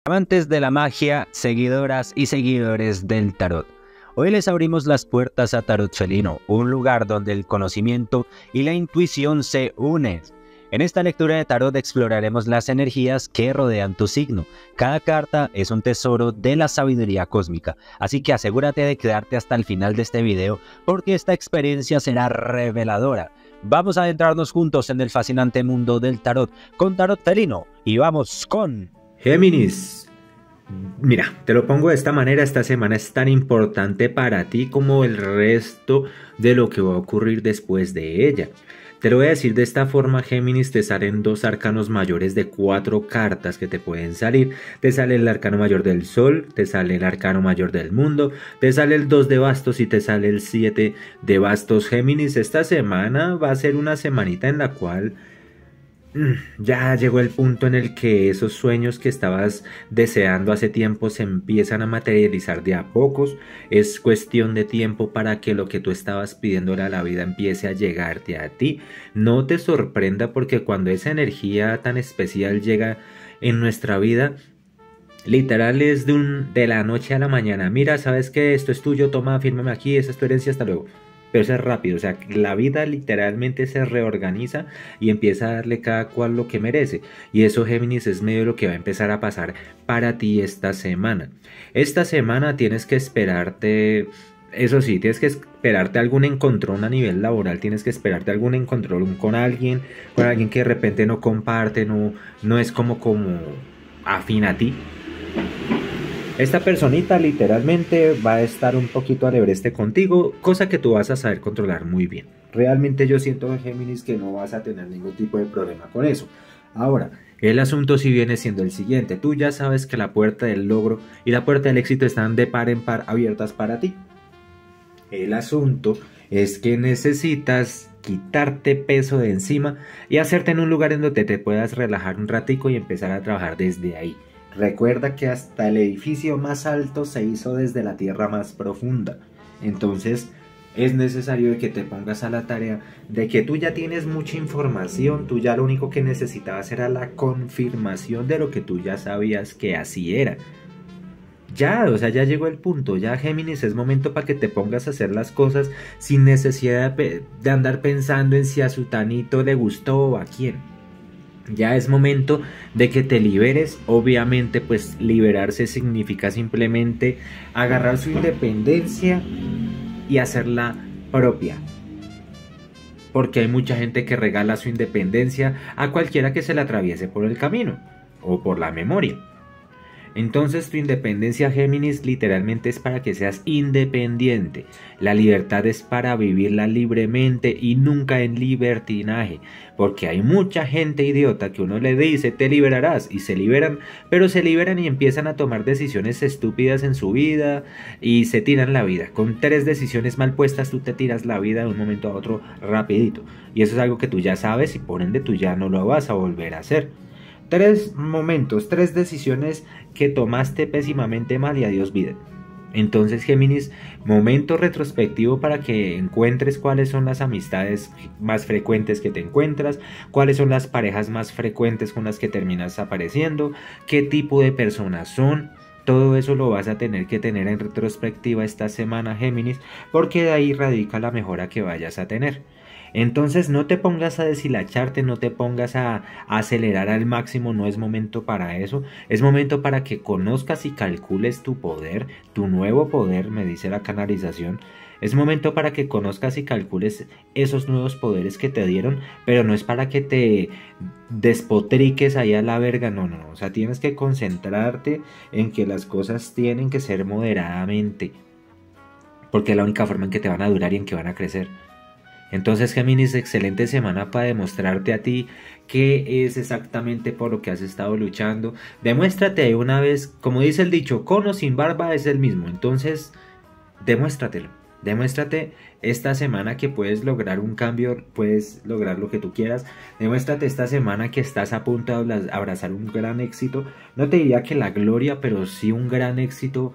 Amantes de la magia, seguidoras y seguidores del tarot. Hoy les abrimos las puertas a Tarot Felino, un lugar donde el conocimiento y la intuición se unen. En esta lectura de tarot exploraremos las energías que rodean tu signo. Cada carta es un tesoro de la sabiduría cósmica, así que asegúrate de quedarte hasta el final de este video porque esta experiencia será reveladora. Vamos a adentrarnos juntos en el fascinante mundo del tarot con Tarot Felino y vamos con... Géminis, mira, te lo pongo de esta manera, esta semana es tan importante para ti como el resto de lo que va a ocurrir después de ella. Te lo voy a decir de esta forma, Géminis, te salen dos arcanos mayores de 4 cartas que te pueden salir. Te sale el arcano mayor del sol, te sale el arcano mayor del mundo, te sale el 2 de bastos y te sale el 7 de bastos. Géminis, esta semana va a ser una semanita en la cual... ya llegó el punto en el que esos sueños que estabas deseando hace tiempo se empiezan a materializar de a pocos. Es cuestión de tiempo para que lo que tú estabas pidiéndole a la vida empiece a llegarte a ti. No te sorprenda porque cuando esa energía tan especial llega en nuestra vida, literal es de la noche a la mañana. Mira, sabes que esto es tuyo, toma, fírmame aquí, esa es tu herencia, hasta luego. Pero eso es rápido, o sea, la vida literalmente se reorganiza y empieza a darle cada cual lo que merece. Y eso, Géminis, es medio lo que va a empezar a pasar para ti esta semana. Esta semana tienes que esperarte, eso sí, tienes que esperarte algún encontrón a nivel laboral, tienes que esperarte algún encontrón con alguien que de repente no comparte, no es como afín a ti. Esta personita literalmente va a estar un poquito alebreste contigo, cosa que tú vas a saber controlar muy bien. Realmente yo siento, Géminis, que no vas a tener ningún tipo de problema con eso. Ahora, el asunto sí viene siendo el siguiente. Tú ya sabes que la puerta del logro y la puerta del éxito están de par en par abiertas para ti. El asunto es que necesitas quitarte peso de encima y hacerte en un lugar en donde te puedas relajar un ratico y empezar a trabajar desde ahí. Recuerda que hasta el edificio más alto se hizo desde la tierra más profunda. Entonces es necesario que te pongas a la tarea de que tú ya tienes mucha información. Tú ya lo único que necesitabas era la confirmación de lo que tú ya sabías que así era. Ya, o sea, ya llegó el punto. Ya, Géminis, es momento para que te pongas a hacer las cosas sin necesidad de andar pensando en si a sutanito le gustó o a quién. Ya es momento de que te liberes. Obviamente, pues liberarse significa simplemente agarrar su independencia y hacerla propia. Porque hay mucha gente que regala su independencia a cualquiera que se le atraviese por el camino o por la memoria. Entonces tu independencia, Géminis, literalmente es para que seas independiente. La libertad es para vivirla libremente y nunca en libertinaje. Porque hay mucha gente idiota que uno le dice te liberarás y se liberan, pero se liberan y empiezan a tomar decisiones estúpidas en su vida y se tiran la vida. Con 3 decisiones mal puestas tú te tiras la vida de un momento a otro rapidito. Y eso es algo que tú ya sabes y por ende tú ya no lo vas a volver a hacer. 3 momentos, 3 decisiones que tomaste pésimamente mal y adiós vida. Entonces, Géminis, momento retrospectivo para que encuentres cuáles son las amistades más frecuentes que te encuentras, cuáles son las parejas más frecuentes con las que terminas apareciendo, qué tipo de personas son. Todo eso lo vas a tener que tener en retrospectiva esta semana, Géminis, porque de ahí radica la mejora que vayas a tener. Entonces no te pongas a deshilacharte, no te pongas a acelerar al máximo, no es momento para eso. Es momento para que conozcas y calcules tu poder, tu nuevo poder, me dice la canalización. Es momento para que conozcas y calcules esos nuevos poderes que te dieron, pero no es para que te despotriques ahí a la verga, no. O sea, tienes que concentrarte en que las cosas tienen que ser moderadamente, porque es la única forma en que te van a durar y en que van a crecer. Entonces, Géminis, excelente semana para demostrarte a ti qué es exactamente por lo que has estado luchando. Demuéstrate de una vez, como dice el dicho, con o sin barba es el mismo. Entonces, demuéstratelo. Demuéstrate esta semana que puedes lograr un cambio, puedes lograr lo que tú quieras. Demuéstrate esta semana que estás a punto de abrazar un gran éxito. No te diría que la gloria, pero sí un gran éxito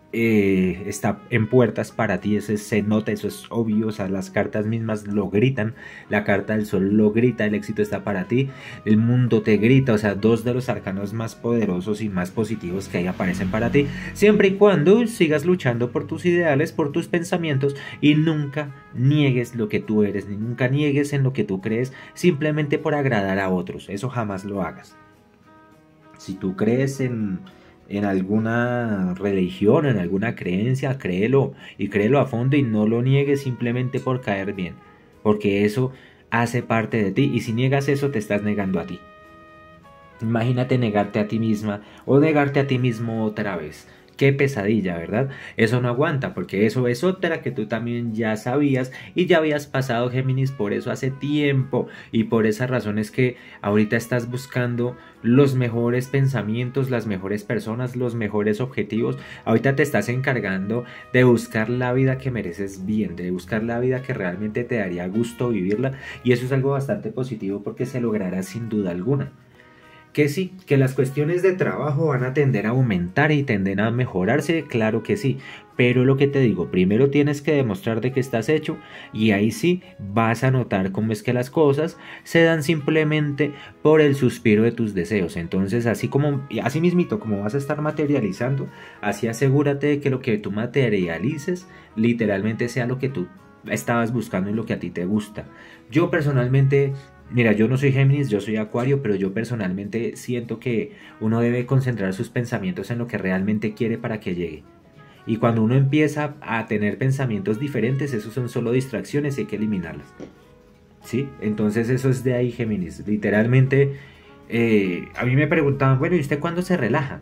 está en puertas para ti, eso se nota, eso es obvio, o sea, las cartas mismas lo gritan, la carta del sol lo grita, el éxito está para ti, el mundo te grita, o sea, dos de los arcanos más poderosos y más positivos que ahí aparecen para ti, siempre y cuando sigas luchando por tus ideales, por tus pensamientos y nunca niegues lo que tú eres, ni nunca niegues en lo que tú crees, simplemente por agradar a otros, eso jamás lo hagas. Si tú crees en alguna religión, en alguna creencia, créelo y créelo a fondo y no lo niegues simplemente por caer bien, porque eso hace parte de ti y si niegas eso te estás negando a ti. Imagínate negarte a ti misma o negarte a ti mismo otra vez. Qué pesadilla, ¿verdad? Eso no aguanta, porque eso es otra que tú también ya sabías y ya habías pasado, Géminis, por eso hace tiempo y por esas razones que ahorita estás buscando los mejores pensamientos, las mejores personas, los mejores objetivos. Ahorita te estás encargando de buscar la vida que mereces bien, de buscar la vida que realmente te daría gusto vivirla y eso es algo bastante positivo porque se logrará sin duda alguna. Que sí, que las cuestiones de trabajo van a tender a aumentar y tenden a mejorarse, claro que sí, pero lo que te digo, primero tienes que demostrar de que estás hecho y ahí sí vas a notar cómo es que las cosas se dan simplemente por el suspiro de tus deseos. Entonces, así mismito como vas a estar materializando, así asegúrate de que lo que tú materialices literalmente sea lo que tú estabas buscando y lo que a ti te gusta. Yo personalmente, mira, yo no soy Géminis, yo soy Acuario, pero yo personalmente siento que uno debe concentrar sus pensamientos en lo que realmente quiere para que llegue. Y cuando uno empieza a tener pensamientos diferentes, esos son solo distracciones y hay que eliminarlas. ¿Sí? Entonces eso es de ahí, Géminis. Literalmente, a mí me preguntaban, bueno, ¿y usted cuándo se relaja?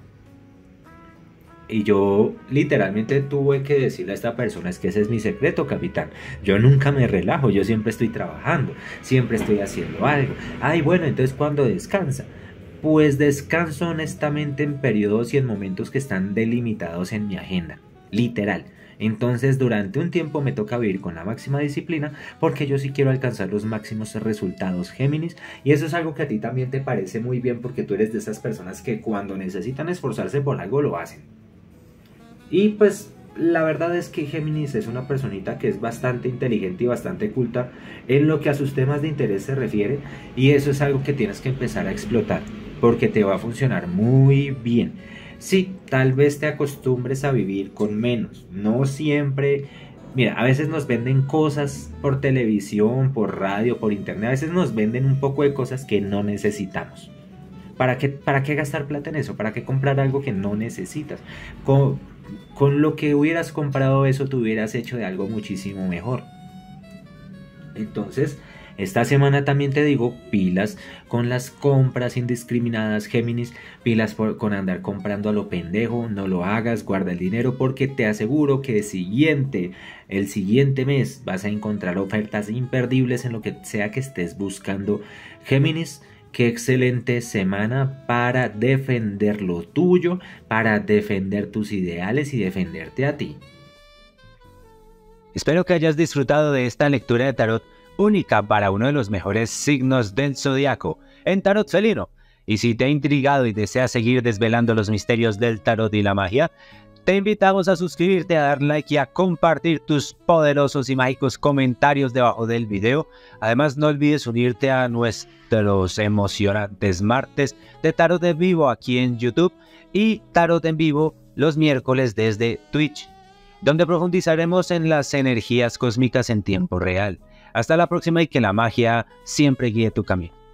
Y yo literalmente tuve que decirle a esta persona, es que ese es mi secreto, capitán. Yo nunca me relajo, yo siempre estoy trabajando, siempre estoy haciendo algo. Ay, bueno, entonces ¿cuándo descansa? Pues descanso honestamente en periodos y en momentos que están delimitados en mi agenda, literal. Entonces durante un tiempo me toca vivir con la máxima disciplina porque yo sí quiero alcanzar los máximos resultados, Géminis, y eso es algo que a ti también te parece muy bien porque tú eres de esas personas que cuando necesitan esforzarse por algo lo hacen. Y pues la verdad es que Géminis es una personita que es bastante inteligente y bastante culta en lo que a sus temas de interés se refiere y eso es algo que tienes que empezar a explotar porque te va a funcionar muy bien. Sí, tal vez te acostumbres a vivir con menos, no siempre. Mira, a veces nos venden cosas por televisión, por radio, por internet, a veces nos venden un poco de cosas que no necesitamos. Para qué gastar plata en eso? ¿Para qué comprar algo que no necesitas? Con lo que hubieras comprado eso, te hubieras hecho de algo muchísimo mejor. Entonces, esta semana también te digo, pilas con las compras indiscriminadas, Géminis, pilas con andar comprando a lo pendejo, no lo hagas, guarda el dinero porque te aseguro que el siguiente mes vas a encontrar ofertas imperdibles en lo que sea que estés buscando, Géminis. Qué excelente semana para defender lo tuyo, para defender tus ideales y defenderte a ti. Espero que hayas disfrutado de esta lectura de tarot única para uno de los mejores signos del zodiaco, en Tarot Felino. Y si te ha intrigado y deseas seguir desvelando los misterios del tarot y la magia, te invitamos a suscribirte, a dar like y a compartir tus poderosos y mágicos comentarios debajo del video. Además, no olvides unirte a nuestros emocionantes martes de Tarot en Vivo aquí en YouTube y Tarot en Vivo los miércoles desde Twitch, donde profundizaremos en las energías cósmicas en tiempo real. Hasta la próxima y que la magia siempre guíe tu camino.